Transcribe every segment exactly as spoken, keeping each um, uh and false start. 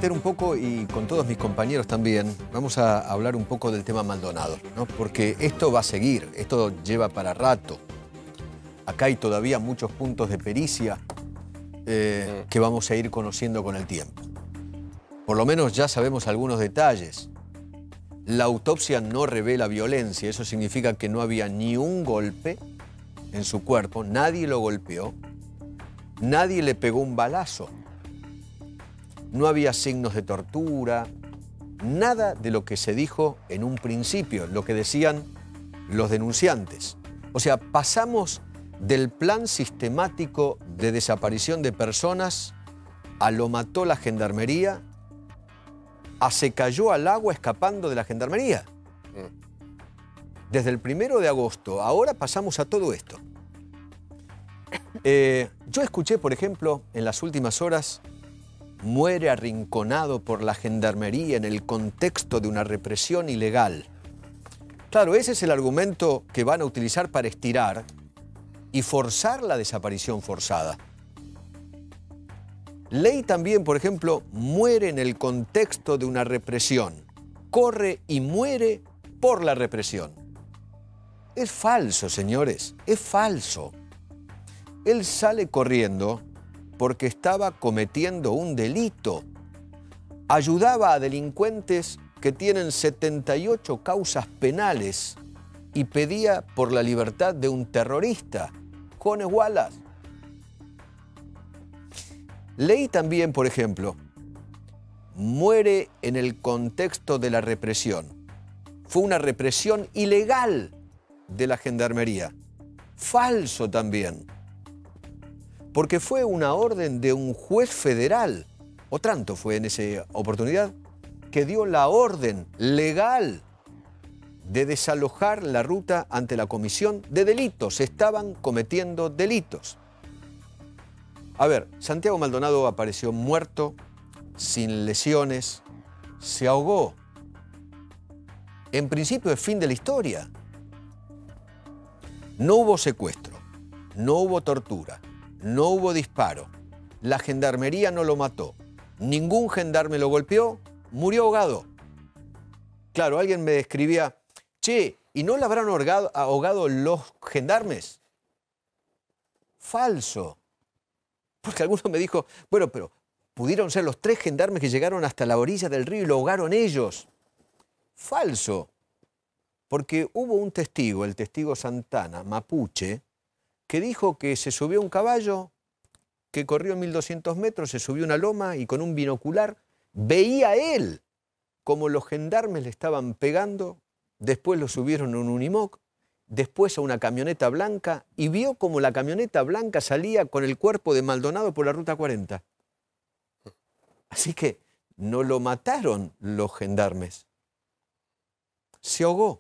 meter un poco, y con todos mis compañeros también, vamos a hablar un poco del tema Maldonado, ¿no? Porque esto va a seguir, esto lleva para rato. Acá hay todavía muchos puntos de pericia eh, que vamos a ir conociendo con el tiempo. Por lo menos ya sabemos algunos detalles. La autopsia no revela violencia, eso significa que no había ni un golpe en su cuerpo, nadie lo golpeó, nadie le pegó un balazo. No había signos de tortura, nada de lo que se dijo en un principio, lo que decían los denunciantes. O sea, pasamos del plan sistemático de desaparición de personas a lo mató la gendarmería, a se cayó al agua escapando de la gendarmería. Desde el primero de agosto, ahora pasamos a todo esto. Eh, yo escuché, por ejemplo, en las últimas horas, muere arrinconado por la gendarmería en el contexto de una represión ilegal. Claro, ese es el argumento que van a utilizar para estirar y forzar la desaparición forzada. Ley también, por ejemplo, muere en el contexto de una represión. Corre y muere por la represión. Es falso, señores, es falso. Él sale corriendo porque estaba cometiendo un delito. Ayudaba a delincuentes que tienen setenta y ocho causas penales y pedía por la libertad de un terrorista, Jones Wallace. Leí también, por ejemplo, muere en el contexto de la represión. Fue una represión ilegal de la gendarmería. Falso también. Porque fue una orden de un juez federal, Otranto fue en esa oportunidad, que dio la orden legal de desalojar la ruta ante la comisión de delitos. Se estaban cometiendo delitos. A ver, Santiago Maldonado apareció muerto, sin lesiones, se ahogó. En principio es fin de la historia. No hubo secuestro, no hubo tortura. No hubo disparo, la gendarmería no lo mató, ningún gendarme lo golpeó, murió ahogado. Claro, alguien me escribía, che, ¿y no le habrán ahogado, ahogado los gendarmes? Falso. Porque alguno me dijo, bueno, pero pudieron ser los tres gendarmes que llegaron hasta la orilla del río y lo ahogaron ellos. Falso. Porque hubo un testigo, el testigo Santana, mapuche, que dijo que se subió a un caballo, que corrió mil doscientos metros, se subió a una loma y con un binocular veía él como los gendarmes le estaban pegando, después lo subieron a un Unimog, después a una camioneta blanca y vio como la camioneta blanca salía con el cuerpo de Maldonado por la ruta cuarenta. Así que no lo mataron los gendarmes. Se ahogó.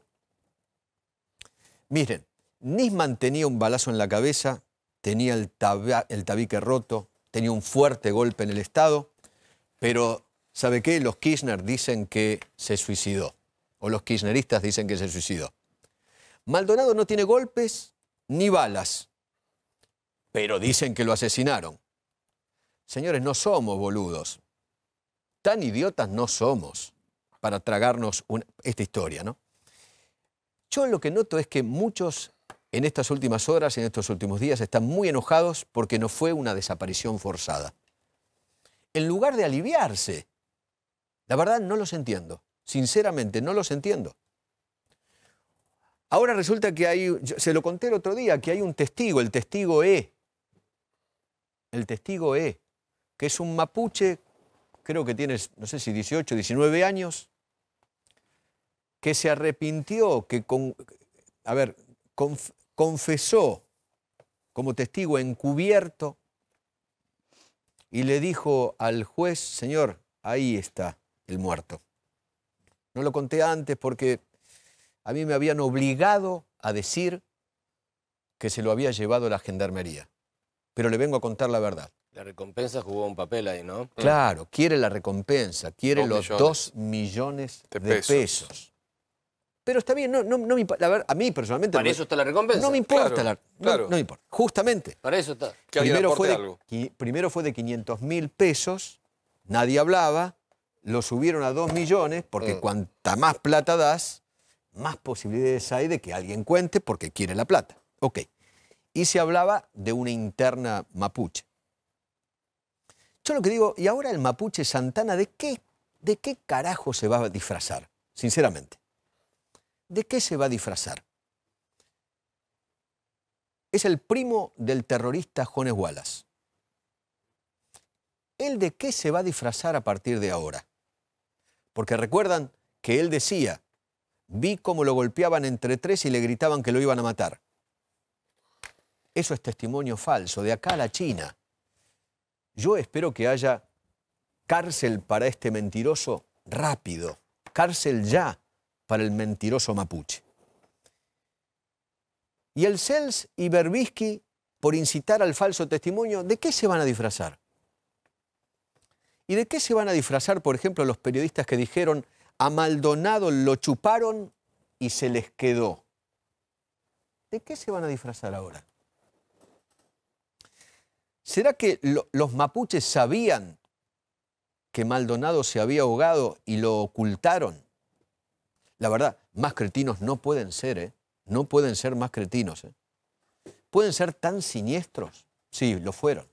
Miren, Nisman tenía un balazo en la cabeza, tenía el, tab el tabique roto, tenía un fuerte golpe en el estado, pero ¿sabe qué? Los Kirchner dicen que se suicidó, o los kirchneristas dicen que se suicidó. Maldonado no tiene golpes ni balas, pero dicen que lo asesinaron. Señores, no somos boludos, tan idiotas no somos para tragarnos una, esta historia, ¿no? Yo lo que noto es que muchos en estas últimas horas, en estos últimos días, están muy enojados porque no fue una desaparición forzada. En lugar de aliviarse, la verdad no los entiendo. Sinceramente, no los entiendo. Ahora resulta que hay, se lo conté el otro día, que hay un testigo, el testigo E. El testigo E, que es un mapuche, creo que tiene, no sé si dieciocho, diecinueve años, que se arrepintió, que con, a ver, conf, confesó como testigo encubierto y le dijo al juez, señor, ahí está el muerto. No lo conté antes porque a mí me habían obligado a decir que se lo había llevado la gendarmería. Pero le vengo a contar la verdad. La recompensa jugó un papel ahí, ¿no? Claro, quiere la recompensa, quiere los dos millones de pesos. Pero está bien, no, no, no me importa. La verdad, a mí personalmente... Para no, eso está la recompensa. No me importa. Claro, la, no, claro. no me importa. Justamente. Para eso está. Que primero, fue de, primero fue de quinientos mil pesos, nadie hablaba, lo subieron a dos millones porque Mm. cuanta más plata das, más posibilidades hay de que alguien cuente porque quiere la plata. Ok. Y se hablaba de una interna mapuche. Yo lo que digo, ¿y ahora el mapuche Santana de qué, de qué carajo se va a disfrazar? Sinceramente. ¿De qué se va a disfrazar? Es el primo del terrorista Jones Wallace. ¿Él de qué se va a disfrazar a partir de ahora? Porque recuerdan que él decía, vi cómo lo golpeaban entre tres y le gritaban que lo iban a matar. Eso es testimonio falso, de acá a la China. Yo espero que haya cárcel para este mentiroso rápido, cárcel ya para el mentiroso mapuche. Y el Cels y Berbisky, por incitar al falso testimonio, ¿de qué se van a disfrazar? ¿Y de qué se van a disfrazar, por ejemplo, los periodistas que dijeron a Maldonado lo chuparon y se les quedó? ¿De qué se van a disfrazar ahora? ¿Será que lo, los mapuches sabían que Maldonado se había ahogado y lo ocultaron? La verdad, más cretinos no pueden ser, ¿eh? No pueden ser más cretinos, ¿eh? ¿Pueden ser tan siniestros? Sí, lo fueron.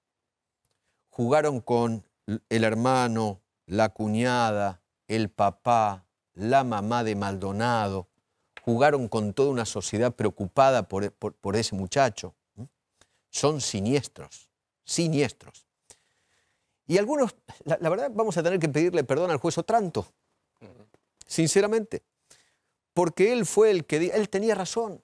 Jugaron con el hermano, la cuñada, el papá, la mamá de Maldonado. Jugaron con toda una sociedad preocupada por, por, por ese muchacho. Son siniestros, siniestros. Y algunos, la, la verdad, vamos a tener que pedirle perdón al juez Otranto, sinceramente, porque él fue el que, él tenía razón.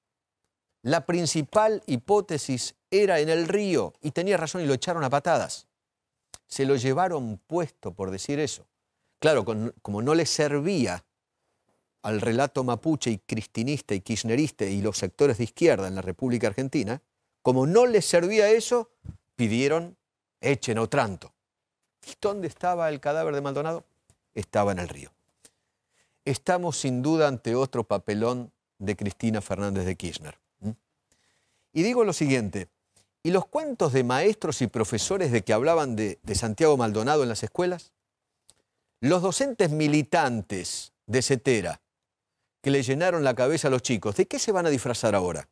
La principal hipótesis era en el río, y tenía razón y lo echaron a patadas. Se lo llevaron puesto por decir eso. Claro, con, como no le servía al relato mapuche y cristinista y kirchnerista y los sectores de izquierda en la República Argentina, como no les servía eso, pidieron, echen a Otranto. ¿Y dónde estaba el cadáver de Maldonado? Estaba en el río. Estamos sin duda ante otro papelón de Cristina Fernández de Kirchner. ¿Mm? Y digo lo siguiente, ¿y los cuentos de maestros y profesores de que hablaban de, de Santiago Maldonado en las escuelas? Los docentes militantes de Cetera que le llenaron la cabeza a los chicos, ¿de qué se van a disfrazar ahora?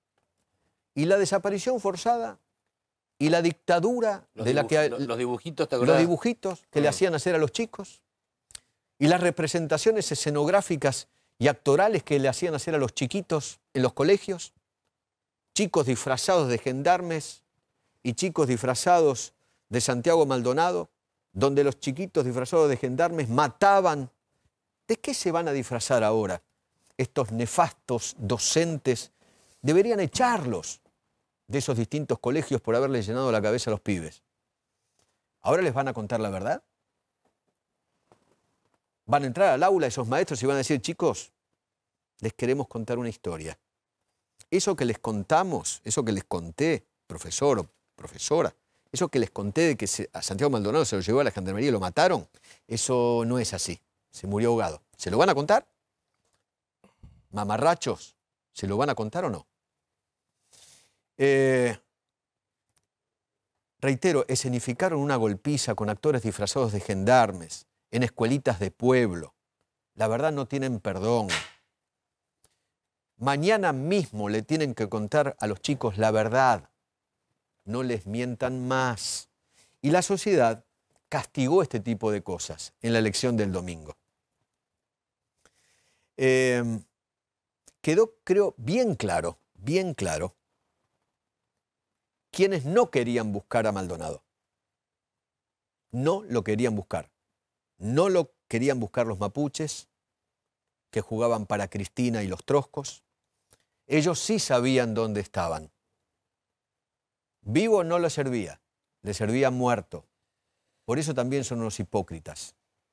¿Y la desaparición forzada? ¿Y la dictadura Los de la que... Los, los dibujitos, ¿te acordás? Los dibujitos que Mm. le hacían hacer a los chicos. ¿Y las representaciones escenográficas y actorales que le hacían hacer a los chiquitos en los colegios? Chicos disfrazados de gendarmes y chicos disfrazados de Santiago Maldonado, donde los chiquitos disfrazados de gendarmes mataban. ¿De qué se van a disfrazar ahora estos nefastos docentes? Deberían echarlos de esos distintos colegios por haberle llenado la cabeza a los pibes. ¿Ahora les van a contar la verdad? Van a entrar al aula esos maestros y van a decir, chicos, les queremos contar una historia. Eso que les contamos, eso que les conté, profesor o profesora, eso que les conté de que se, a Santiago Maldonado se lo llevó a la gendarmería y lo mataron, eso no es así. Se murió ahogado. ¿Se lo van a contar? Mamarrachos, ¿se lo van a contar o no? Eh, reitero, escenificaron una golpiza con actores disfrazados de gendarmes en escuelitas de pueblo. La verdad no tienen perdón. Mañana mismo le tienen que contar a los chicos la verdad. No les mientan más. Y la sociedad castigó este tipo de cosas en la elección del domingo. Eh, quedó, creo, bien claro, bien claro, quienes no querían buscar a Maldonado. No lo querían buscar. No lo querían buscar los mapuches, que jugaban para Cristina y los troscos. Ellos sí sabían dónde estaban. Vivo no le servía, le servía muerto. Por eso también son unos hipócritas.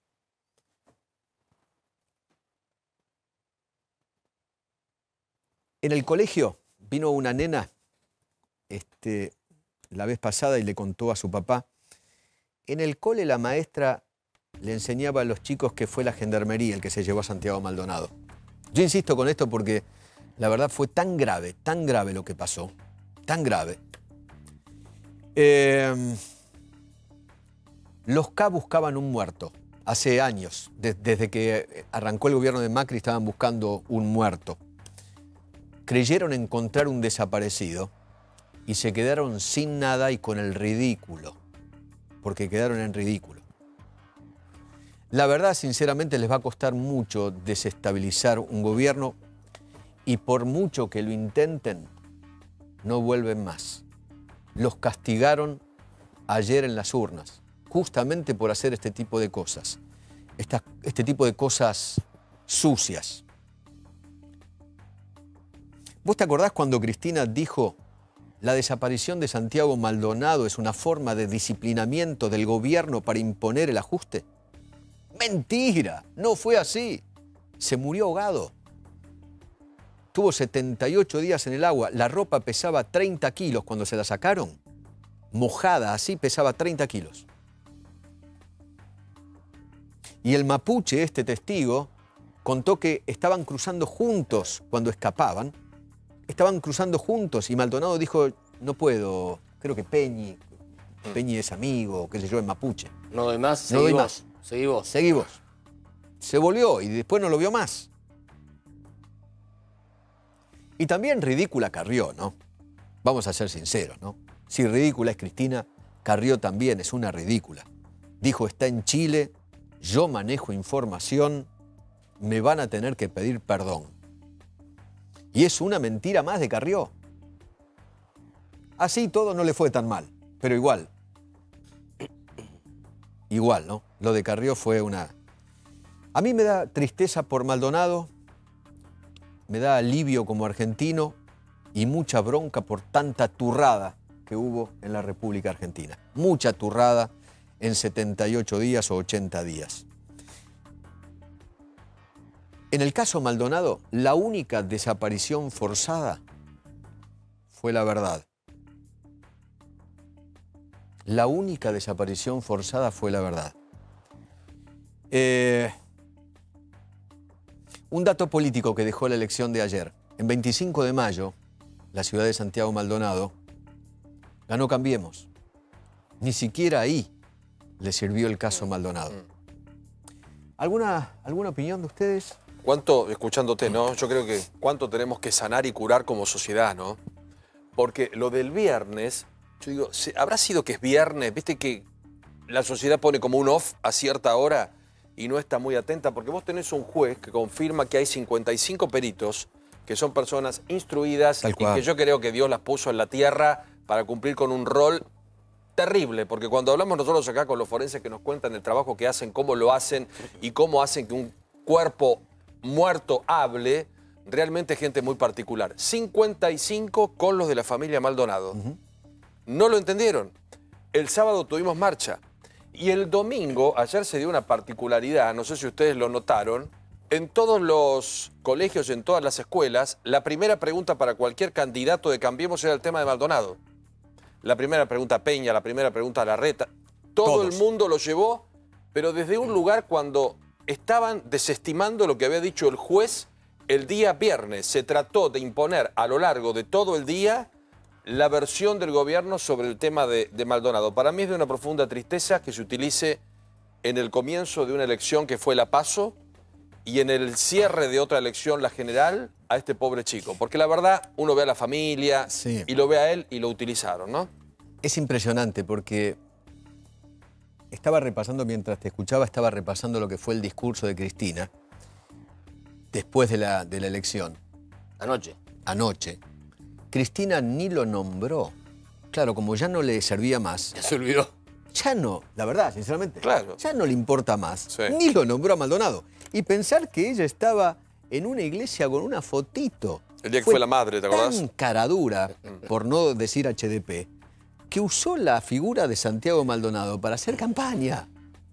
En el colegio vino una nena este, la vez pasada y le contó a su papá. En el cole la maestra le enseñaba a los chicos que fue la gendarmería el que se llevó a Santiago Maldonado. Yo insisto con esto porque la verdad fue tan grave, tan grave lo que pasó, tan grave. Eh, los K buscaban un muerto, hace años, de, desde que arrancó el gobierno de Macri, estaban buscando un muerto. Creyeron encontrar un desaparecido y se quedaron sin nada y con el ridículo, porque quedaron en ridículo. La verdad, sinceramente, les va a costar mucho desestabilizar un gobierno y por mucho que lo intenten, no vuelven más. Los castigaron ayer en las urnas, justamente por hacer este tipo de cosas, Esta, este tipo de cosas sucias. ¿Vos te acordás cuando Cristina dijo la desaparición de Santiago Maldonado es una forma de disciplinamiento del gobierno para imponer el ajuste? ¡Mentira! No fue así. Se murió ahogado. Tuvo setenta y ocho días en el agua. La ropa pesaba treinta kilos cuando se la sacaron. Mojada, así pesaba treinta kilos. Y el mapuche, este testigo, contó que estaban cruzando juntos cuando escapaban. Estaban cruzando juntos y Maldonado dijo, no puedo, creo que Peñi, Peñi es amigo, qué sé yo, en mapuche. No doy más, seguí No doy vos, más. seguí vos. Seguí vos. Se volvió y después no lo vio más. Y también ridícula Carrió, ¿no? Vamos a ser sinceros, ¿no? Si ridícula es Cristina, Carrió también es una ridícula. Dijo, está en Chile, yo manejo información, me van a tener que pedir perdón. Y es una mentira más de Carrió. Así todo no le fue tan mal, pero igual. Igual, ¿no? Lo de Carrió fue una... A mí me da tristeza por Maldonado, me da alivio como argentino y mucha bronca por tanta turrada que hubo en la República Argentina. Mucha turrada en setenta y ocho días o ochenta días. En el caso Maldonado, la única desaparición forzada fue La Verdad. La única desaparición forzada fue La Verdad. Eh, un dato político que dejó la elección de ayer. En veinticinco de mayo, la ciudad de Santiago Maldonado ganó Cambiemos. Ni siquiera ahí le sirvió el caso Maldonado. ¿Alguna, alguna opinión de ustedes? ¿Cuánto, escuchándote, no? Yo creo que cuánto tenemos que sanar y curar como sociedad, ¿no? Porque lo del viernes, yo digo, ¿habrá sido que es viernes? ¿Viste que la sociedad pone como un off a cierta hora y no está muy atenta? Porque vos tenés un juez que confirma que hay cincuenta y cinco peritos que son personas instruidas y que yo creo que Dios las puso en la tierra para cumplir con un rol terrible, porque cuando hablamos nosotros acá con los forenses que nos cuentan el trabajo que hacen, cómo lo hacen y cómo hacen que un cuerpo muerto hable, realmente gente muy particular. cincuenta y cinco con los de la familia Maldonado. Uh-huh. No lo entendieron. El sábado tuvimos marcha. Y el domingo, ayer se dio una particularidad, no sé si ustedes lo notaron, en todos los colegios, en todas las escuelas, la primera pregunta para cualquier candidato de Cambiemos era el tema de Maldonado. La primera pregunta a Peña, la primera pregunta a Larreta. Todo Todos. El mundo lo llevó, pero desde un lugar cuando estaban desestimando lo que había dicho el juez el día viernes. Se trató de imponer a lo largo de todo el día la versión del gobierno sobre el tema de, de Maldonado. Para mí es de una profunda tristeza que se utilice en el comienzo de una elección que fue la PASO y en el cierre de otra elección, la general, a este pobre chico. Porque la verdad, uno ve a la familia sí. y lo ve a él y lo utilizaron, ¿no? Es impresionante porque estaba repasando, mientras te escuchaba, estaba repasando lo que fue el discurso de Cristina después de la, de la elección. Anoche. Anoche. Cristina ni lo nombró. Claro, como ya no le servía más. Ya se olvidó. Ya no, la verdad, sinceramente. Claro. Ya no le importa más. Sí. Ni lo nombró a Maldonado. Y pensar que ella estaba en una iglesia con una fotito. El día que fue, fue la madre, ¿te acordás? Tan caradura, por no decir H D P, que usó la figura de Santiago Maldonado para hacer campaña.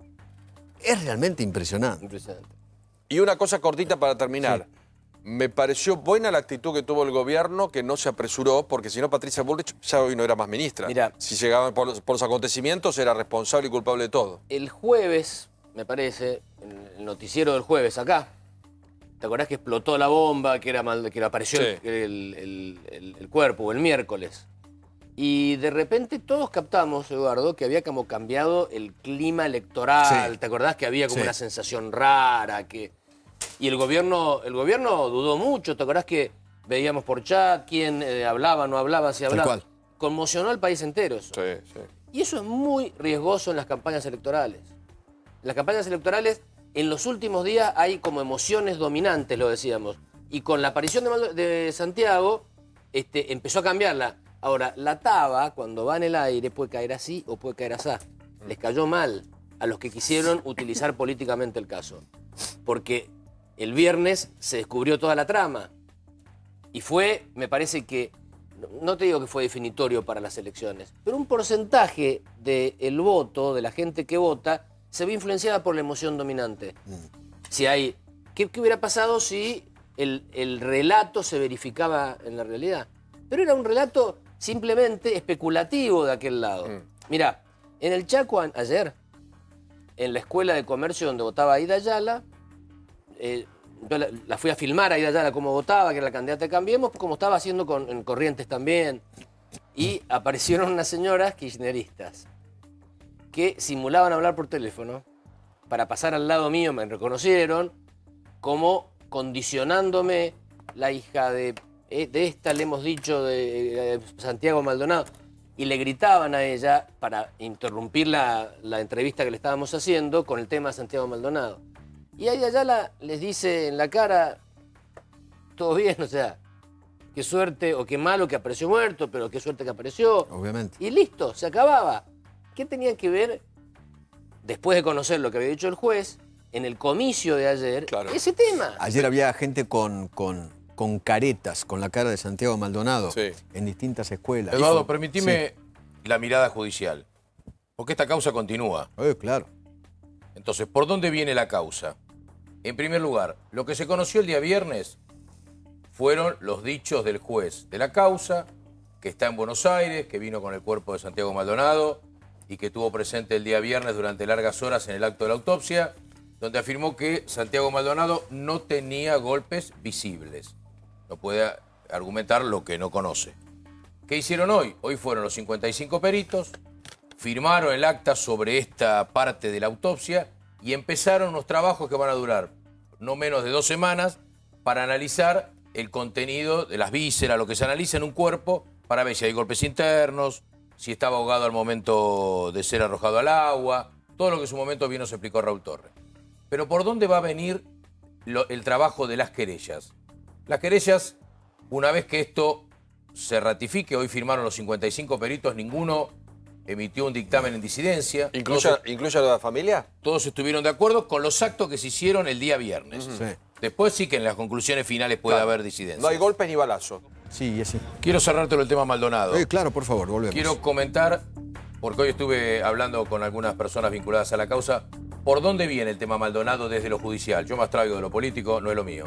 Es realmente impresionante. Impresionante. Y una cosa cortita para terminar. Sí. Me pareció buena la actitud que tuvo el gobierno, que no se apresuró, porque si no Patricia Bullrich ya hoy no era más ministra. Mirá, si llegaban por los, por los acontecimientos, era responsable y culpable de todo. El jueves, me parece, en el noticiero del jueves acá, ¿te acordás que explotó la bomba, que, era mal, que apareció sí. el, el, el, el, el cuerpo, o el miércoles? Y de repente todos captamos, Eduardo, que había como cambiado el clima electoral. Sí. ¿Te acordás que había como Sí. una sensación rara? Que... Y el gobierno, el gobierno dudó mucho. ¿Te acordás que veíamos por chat quién eh, hablaba, no hablaba, si hablaba? cual. Conmocionó al país entero eso. Sí, sí. Y eso es muy riesgoso en las campañas electorales. En las campañas electorales, en los últimos días hay como emociones dominantes, lo decíamos. Y con la aparición de, Maldo- de Santiago, este, empezó a cambiarla. Ahora, la taba, cuando va en el aire, puede caer así o puede caer así. Les cayó mal a los que quisieron utilizar políticamente el caso. Porque el viernes se descubrió toda la trama. Y fue, me parece que, no te digo que fue definitorio para las elecciones, pero un porcentaje del voto, de la gente que vota, se ve influenciada por la emoción dominante. Si hay, ¿qué, qué hubiera pasado si el, el relato se verificaba en la realidad? Pero era un relato simplemente especulativo de aquel lado. Mm. Mirá, en el Chaco a- ayer, en la escuela de comercio donde votaba Aida Ayala, eh, yo la, la fui a filmar a Aida Ayala cómo votaba, que era la candidata de Cambiemos, como estaba haciendo con, en Corrientes también. Y aparecieron unas señoras kirchneristas que simulaban hablar por teléfono para pasar al lado mío, me reconocieron, como condicionándome, la hija de, eh, de esta le hemos dicho de eh, Santiago Maldonado, y le gritaban a ella para interrumpir la, la entrevista que le estábamos haciendo con el tema de Santiago Maldonado. Y ahí Ayala les dice en la cara, todo bien, o sea, qué suerte o qué malo que apareció muerto, pero qué suerte que apareció. Obviamente. Y listo, se acababa. ¿Qué tenían que ver, después de conocer lo que había dicho el juez, en el comicio de ayer, Claro. ese tema? Ayer había gente con, con, con caretas, con la cara de Santiago Maldonado, Sí. en distintas escuelas. Eduardo, permitime la mirada judicial, porque esta causa continúa. Sí. Eh, claro. Entonces, ¿por dónde viene la causa? En primer lugar, lo que se conoció el día viernes fueron los dichos del juez de la causa, que está en Buenos Aires, que vino con el cuerpo de Santiago Maldonado y que estuvo presente el día viernes durante largas horas en el acto de la autopsia, donde afirmó que Santiago Maldonado no tenía golpes visibles. No puede argumentar lo que no conoce. ¿Qué hicieron hoy? Hoy fueron los cincuenta y cinco peritos, firmaron el acta sobre esta parte de la autopsia y empezaron unos trabajos que van a durar no menos de dos semanas para analizar el contenido de las vísceras, lo que se analiza en un cuerpo, para ver si hay golpes internos, si estaba ahogado al momento de ser arrojado al agua, todo lo que en su momento bien nos explicó Raúl Torres. Pero ¿por dónde va a venir lo- el trabajo de las querellas? Las querellas, una vez que esto se ratifique, hoy firmaron los cincuenta y cinco peritos, ninguno emitió un dictamen en disidencia. ¿Incluye, Todos, ¿Incluye a la familia? todos estuvieron de acuerdo con los actos que se hicieron el día viernes. Sí. Después sí que en las conclusiones finales puede Claro. haber disidencia. No hay golpes ni balazos. Sí, y así. Quiero cerrártelo el tema Maldonado. Eh, claro, por favor, volvemos. Quiero comentar, porque hoy estuve hablando con algunas personas vinculadas a la causa, por dónde viene el tema Maldonado desde lo judicial. Yo más traigo de lo político, no es lo mío.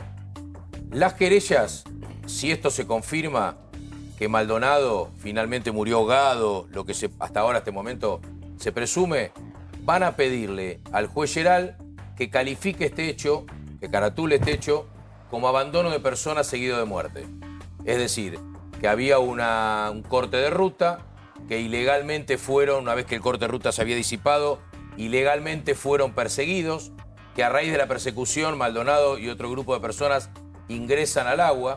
Las querellas, si esto se confirma, que Maldonado finalmente murió ahogado, lo que se, hasta ahora, este momento, se presume, van a pedirle al juez Geral que califique este hecho, que caratule este hecho, como abandono de persona seguido de muerte. Es decir, que había una, un corte de ruta, que ilegalmente fueron, una vez que el corte de ruta se había disipado, ilegalmente fueron perseguidos, que a raíz de la persecución Maldonado y otro grupo de personas ingresan al agua,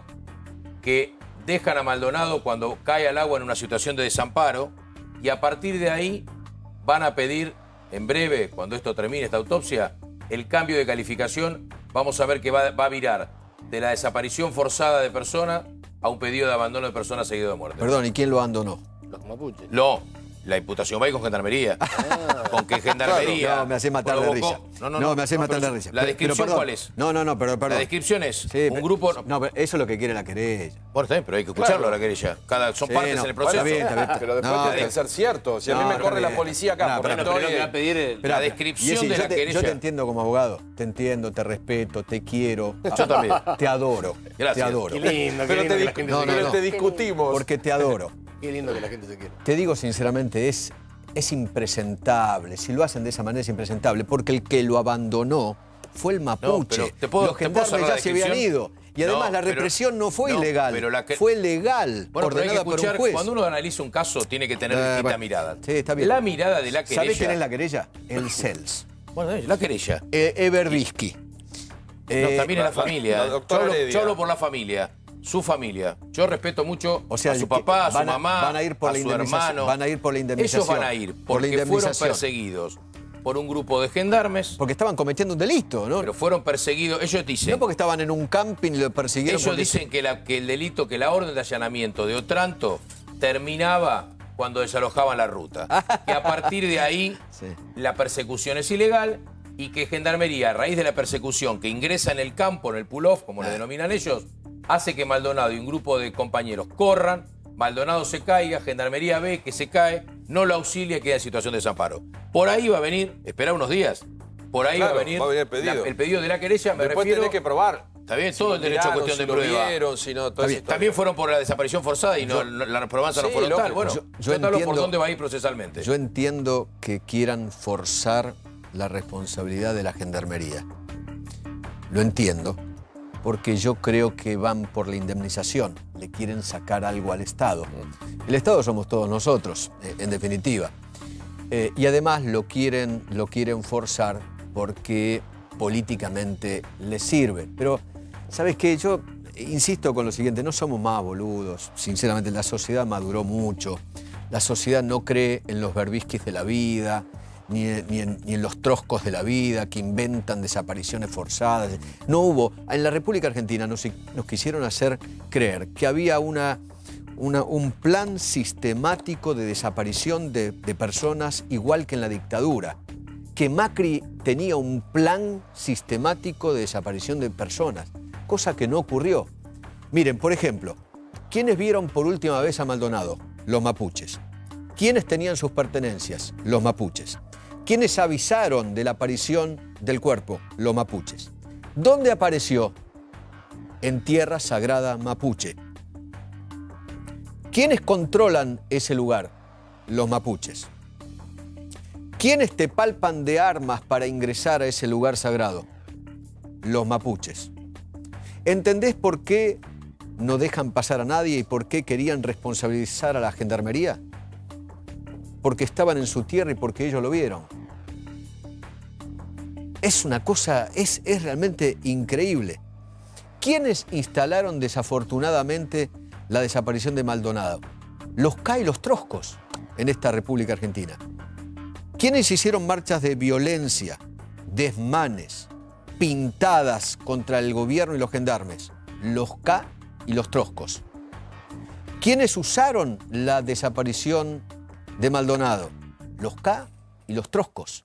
que dejan a Maldonado cuando cae al agua en una situación de desamparo, y a partir de ahí van a pedir, en breve, cuando esto termine, esta autopsia, el cambio de calificación. Vamos a ver que va, va a virar de la desaparición forzada de persona a un pedido de abandono de persona seguido de muerte. Perdón, ¿y quién lo abandonó? Los mapuches. No, la imputación va a ir con gendarmería. Con que gendarmería. No, me hace matar de provocó- risa. No, no, no. me hace no, matar pero de risa. ¿La Pero- descripción pero perdón. cuál es? No, no, no, pero perdón. La descripción es Sí, un pero- grupo. No, pero eso es lo que quiere la querella. Bueno, está bien, pero hay que escucharlo Claro. a la querella. Cada, son Sí, partes no, en el proceso. está bien, está bien. Pero después No, tiene pero- que ser cierto. Si a mí No, me está corre la bien. policía acá No, porque pero Bueno, pero estoy... lo que va a pedir el- Esperá, La descripción Jessy, de yo la te, querella. Yo te entiendo como abogado. Te entiendo, te respeto, te quiero. Yo también. Te adoro. Gracias. Te adoro. Qué lindo, qué Pero lindo te, que la dis- gente no, se no, pero quiera. no. te discutimos. Porque te adoro. Qué lindo que la gente se quiera. Te digo sinceramente, es, es impresentable. Si lo hacen de esa manera es impresentable. Porque el que lo abandonó fue el mapuche. pero ¿te puedo- Los te puedo gendarmes cerrar ya la se habían descripción? ido. Y además No, la pero- represión no fue no, ilegal, pero la que- fue legal, Bueno, pero hay que ordenada por un escuchar, juez. cuando uno analiza un caso tiene que tener Eh, distintas bueno, miradas. sí, está bien. La mirada de la querella... ¿Sabés quién es la querella? El C E L S. Bueno, es la querella. Eh, Everbisky. No, Eh, también es la la- familia. la Yo doctora hablo, Heredia. yo hablo por la familia, su familia. Yo respeto mucho O sea, a su que papá, a su van a- mamá, van a ir por a la su indemnización, hermano. van a ir por la indemnización, Ellos van a ir por la porque fueron indemnización. perseguidos por un grupo de gendarmes, Porque estaban cometiendo un delito, ¿no? pero fueron perseguidos. Ellos dicen... No porque estaban en un camping y lo persiguieron. Ellos porque- dicen que, la- que el delito, que la orden de allanamiento de Otranto terminaba cuando desalojaban la ruta. Que a partir de ahí Sí. la persecución es ilegal y que Gendarmería, a raíz de la persecución que ingresa en el campo, en el pull-off, como le denominan ellos, hace que Maldonado y un grupo de compañeros corran, Maldonado se caiga, Gendarmería ve que se cae, no lo auxilia y queda en situación de desamparo. Por ahí va a venir, espera unos días, por ahí Claro, va a venir, va a venir el pedido. la- el pedido de la querella, me Después refiero... tenés que probar. Está bien, Si todo lo el derecho a miraron, cuestión de si lo prueba. vieron, si no, toda bien. esa historia. También fueron por la desaparición forzada y no, la probanza no Sí, fueron tal. lógico. Bueno, Yo- yo, yo te hablo por entiendo- dónde va a ir procesalmente. Yo entiendo que quieran forzar la responsabilidad de la gendarmería. Lo entiendo, porque yo creo que van por la indemnización. Le quieren sacar algo al Estado. El Estado somos todos nosotros, eh, en definitiva. Eh, y además lo quieren, lo quieren forzar porque políticamente les sirve. Pero, ¿sabes qué? Yo insisto con lo siguiente, no somos más boludos. Sinceramente, la sociedad maduró mucho. La sociedad no cree en los Berbisquis de la vida, ni en, ni en- ni en los troscos de la vida que inventan desapariciones forzadas. No hubo. En la República Argentina nos, nos quisieron hacer creer que había una, una- un plan sistemático de desaparición de, de personas igual que en la dictadura. Que Macri tenía un plan sistemático de desaparición de personas, cosa que no ocurrió. Miren, por ejemplo, ¿quiénes vieron por última vez a Maldonado? Los mapuches. ¿Quiénes tenían sus pertenencias? Los mapuches. ¿Quiénes avisaron de la aparición del cuerpo? Los mapuches. ¿Dónde apareció? En tierra sagrada mapuche. ¿Quiénes controlan ese lugar? Los mapuches. ¿Quiénes te palpan de armas para ingresar a ese lugar sagrado? Los mapuches. ¿Entendés por qué no dejan pasar a nadie y por qué querían responsabilizar a la gendarmería? Porque estaban en su tierra y porque ellos lo vieron. Es una cosa, es, es realmente increíble. ¿Quiénes instalaron desafortunadamente la desaparición de Maldonado? Los C A y los troscos en esta República Argentina. ¿Quiénes hicieron marchas de violencia, desmanes, pintadas contra el gobierno y los gendarmes? Los C A y los troscos. ¿Quiénes usaron la desaparición de Maldonado? Los C A y los troscos.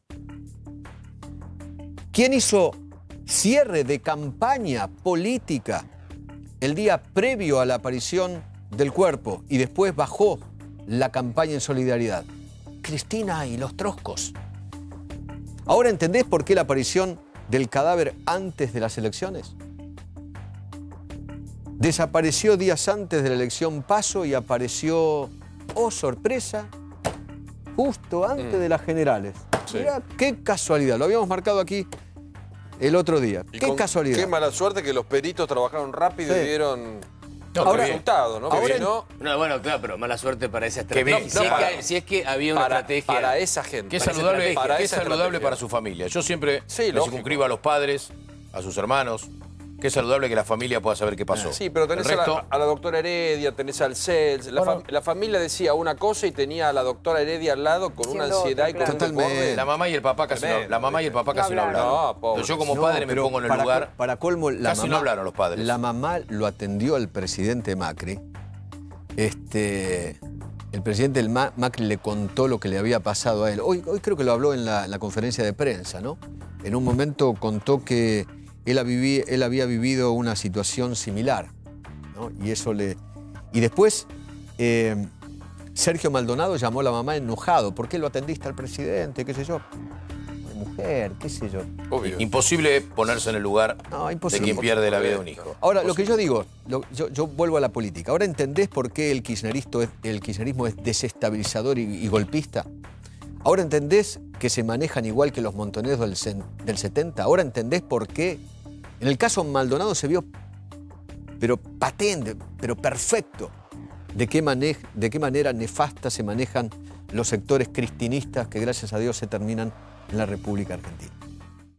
¿Quién hizo cierre de campaña política el día previo a la aparición del cuerpo y después bajó la campaña en solidaridad? Cristina y los troscos. ¿Ahora entendés por qué la aparición del cadáver antes de las elecciones? Desapareció días antes de la elección Paso y apareció, oh sorpresa, justo antes Mm. de las generales. Sí. Mirá, qué casualidad, lo habíamos marcado aquí el otro día. Y Qué con casualidad. Qué mala suerte que los peritos trabajaron rápido Sí. y dieron No, Ahora- qué bien. resultados, ¿no? ahora Porque en- si no, No, bueno, claro, pero mala suerte para esa Qué estrategia. bien. si, No, es para- que, si es que había una para, estrategia. para esa gente. Qué Para esa saludable, estrategia. Para qué esa saludable estrategia. para su familia. Yo siempre Sí, le lógico. circunscribo a los padres, a sus hermanos. Qué saludable que la familia pueda saber qué pasó. Sí, pero tenés El a, la, resto- a la doctora Heredia, tenés al C E L S. La, Bueno. fam- la familia decía una cosa y tenía a la doctora Heredia al lado con una Haciendo ansiedad otra, y con claro. un Totalmente. desborde. La mamá y el papá casi no, Tremendo, la mamá y el papá ¿viste? casi no No hablaron. hablaron. No, pobre. Entonces yo como No, padre me pero pongo en el para lugar. col- para colmo, la Casi mamá, no hablaron los padres. La mamá lo atendió al presidente Macri. Este, el presidente del Ma- Macri le contó lo que le había pasado a él. Hoy, hoy creo que lo habló en la, en la conferencia de prensa, ¿no? En un momento contó que él, ha vivi- él había vivido una situación similar, ¿no? Y eso le... Y después, eh, Sergio Maldonado llamó a la mamá enojado. ¿Por qué lo atendiste al presidente? ¿Qué sé yo? Mujer, qué sé yo. Obvio. Imposible ponerse en el lugar No, de imposible. quien pierde la vida de un hijo. Ahora, lo que yo digo, lo- yo, yo vuelvo a la política. ¿Ahora entendés por qué el, kirchnerismo es, el kirchnerismo es desestabilizador y, y golpista? ¿Ahora entendés que se manejan igual que los montoneros del, cen- del setenta? ¿Ahora entendés por qué? En el caso Maldonado se vio pero patente, pero perfecto, de qué, mane- de qué manera nefasta se manejan los sectores cristinistas que gracias a Dios se terminan en la República Argentina.